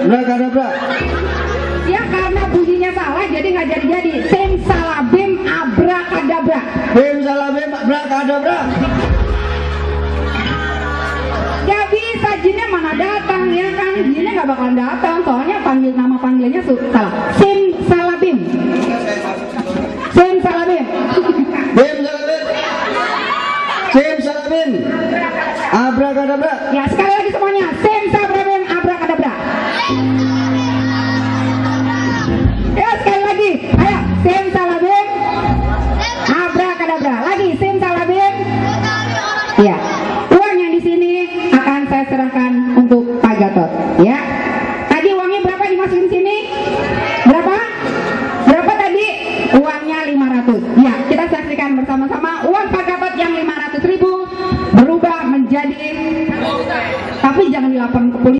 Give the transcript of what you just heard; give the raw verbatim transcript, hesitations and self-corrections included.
abrakadabra. Ya karena bunyinya salah jadi nggak jadi-jadi. Sim salabim abrakadabra. Bim salabim abrakadabra. Gak bisa, jinnya mana datang ya kan? Jinnya nggak bakalan datang, soalnya panggil nama panggilnya salah. Sim salabim. Sim salabim. Bim salabim. Sim salabim. Abrakadabra. Ya sekali lagi semuanya. Sim salabim abrakadabra. Ya sekali lagi. Ayo, sim salabim abrakadabra. Lagi sim salabim. Iya. Uang yang di sini akan saya serahkan untuk Pak Gatot. Ya. Tadi uangnya berapa dimasukin sini? Berapa? Berapa tadi? Uangnya lima ratus. Ya, kita saksikan bersama-sama uang Pak Gatot yang lima ratus ribu berubah menjadi, tapi jangan dilaporkan ke polisi.